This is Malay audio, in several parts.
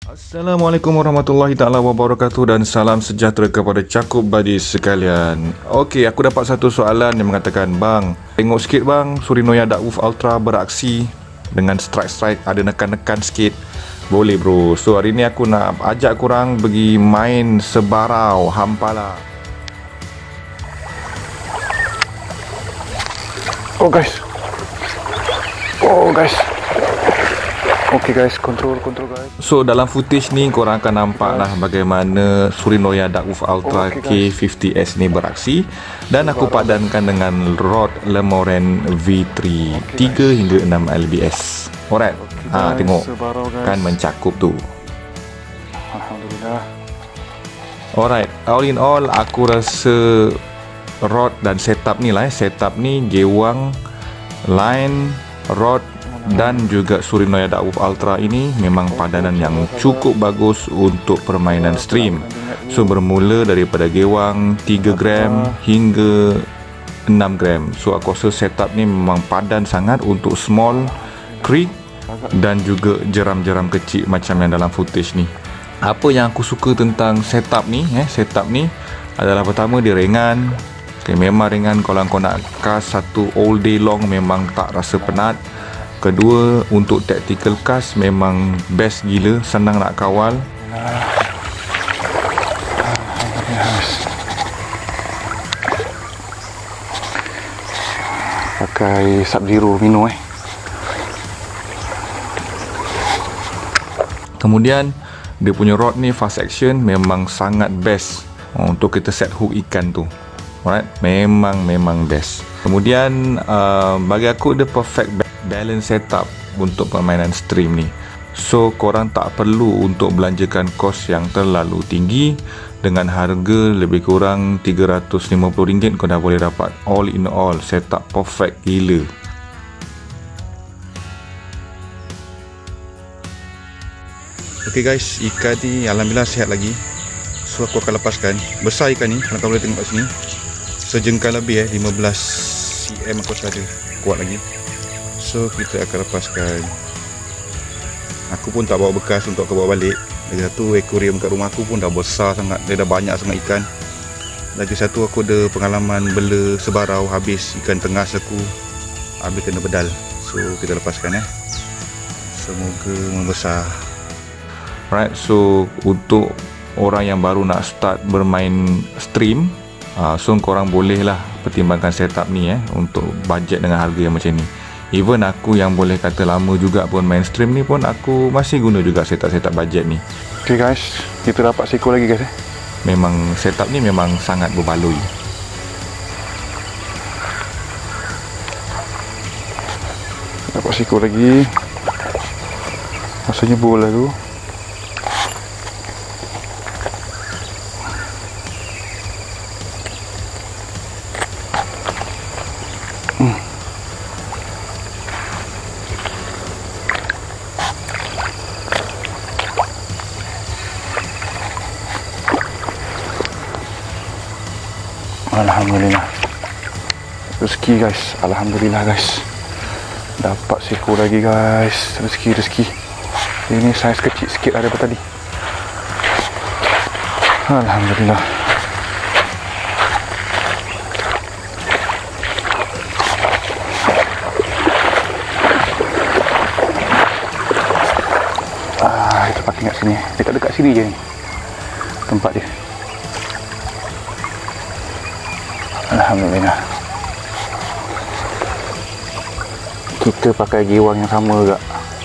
Assalamualaikum warahmatullahi taala wabarakatuh dan salam sejahtera kepada cakup badi sekalian. Okey, aku dapat satu soalan yang mengatakan, "Bang, tengok sikit bang, Surinoya Dark Wolf Ultra beraksi dengan strike ada nekan-nekan sikit." Boleh bro. So hari ni aku nak ajak korang pergi main sebarau Hampala. Oh guys. Okay guys, control guys. So dalam footage ni korang akan nampak lah bagaimana Surinoya Dark Wolf Ultra K50S ni beraksi. Dan aku padankan dengan rod Lemoren V3 3 hingga 6 lbs. Alright, tengok kan mencakup tu. Alhamdulillah. Alright, all in all aku rasa rod dan setup ni lah setup ni gewang, line, rod dan juga Surinoya Dark Wolf Ultra ini memang padanan yang cukup bagus untuk permainan stream. So bermula daripada gewang 3 gram hingga 6 gram. So aku rasa setup ni memang padan sangat untuk small creek dan juga jeram-jeram kecil macam yang dalam footage ni. Apa yang aku suka tentang setup ni adalah pertama dia ringan. Memang ringan kalau kau nak cast satu all day long memang tak rasa penat. Kedua, untuk tactical cast memang best gila, senang nak kawal. Pakai Sub-Zero Mino Kemudian dia punya rod ni fast action memang sangat best untuk kita set hook ikan tu. Alright, memang best. Kemudian bagi aku dia perfect balance setup untuk permainan stream ni. So korang tak perlu untuk belanjakan kos yang terlalu tinggi. Dengan harga lebih kurang RM350 kau dah boleh dapat all in all setup perfect gila. Okay guys, ikan ni alhamdulillah sihat lagi. So aku akan lepaskan. Besar ikan ni, kalau kau boleh tengok kat sini, sejengkal lebih 15 cm aku rasa ada. Kuat lagi. So kita akan lepaskan. Aku pun tak bawa bekas untuk aku bawa balik. Lagi satu, akuarium kat rumah aku pun dah besar sangat. Dia dah banyak sangat ikan. Lagi satu, aku ada pengalaman bela sebarau, habis ikan tengas aku, habis kena bedal. So kita lepaskan semoga membesar. Alright, so untuk orang yang baru nak start bermain stream, so korang boleh lah pertimbangkan setup ni untuk budget dengan harga yang macam ni. Even aku yang boleh kata lama juga pun main stream ni pun aku masih guna juga setup budget ni. Okay guys, kita dapat seko lagi guys Memang setup ni memang sangat berbaloi. Dapat seko lagi. Rasanya bola tu. Alhamdulillah. Rezeki guys. Alhamdulillah guys. Dapat seko lagi guys. Rezeki. Ini saiz kecil sikit daripada tadi. Alhamdulillah. Kita pakai kat sini. Dekat sini je ni tempat dia. Alhamdulillah. Kita pakai gewang yang sama juga.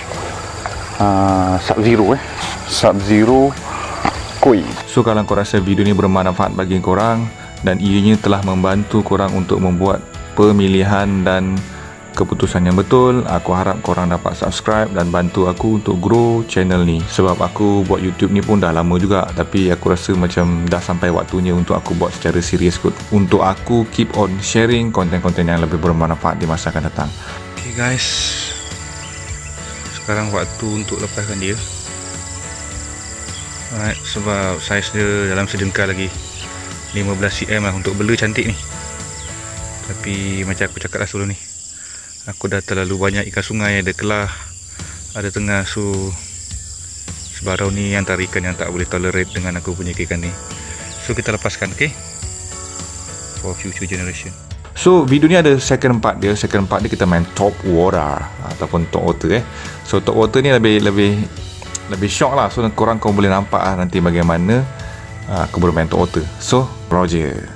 Sub-Zero Sub-Zero Koi. So kalau korang rasa video ni bermanfaat bagi korang dan ianya telah membantu korang untuk membuat pemilihan dan keputusan yang betul, aku harap korang dapat subscribe dan bantu aku untuk grow channel ni. Sebab aku buat YouTube ni pun dah lama juga, tapi aku rasa macam dah sampai waktunya untuk aku buat secara serius kot, untuk aku keep on sharing konten-konten yang lebih bermanfaat di masa akan datang. Okay guys, sekarang waktu untuk lepaskan dia. Alright, sebab saiz dia dalam sejengkal lagi, 15 cm lah untuk bela cantik ni. Tapi macam aku cakap lah sebelum ni, aku dah terlalu banyak ikan sungai, ada kelah, ada tengah, so Sebarau ni antara ikan yang tak boleh tolerate dengan aku punya ikan ni. So kita lepaskan, okay, for future generation. So video ni ada second part dia. Second part dia kita main top water ataupun top water So top water ni lebih shock lah. So korang boleh nampak nanti bagaimana aku boleh main top water. So Roger.